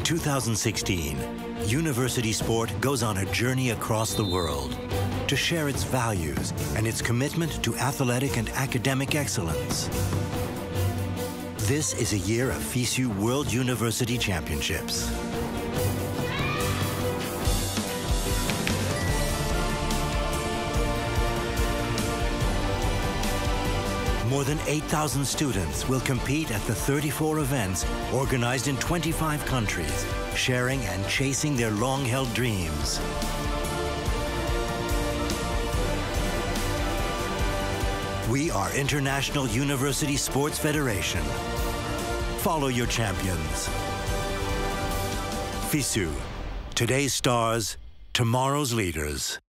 2016, university sport goes on a journey across the world to share its values and its commitment to athletic and academic excellence. This is a year of FISU World University Championships. More than 8,000 students will compete at the 34 events organized in 25 countries, sharing and chasing their long-held dreams. We are International University Sports Federation. Follow your champions. FISU, today's stars, tomorrow's leaders.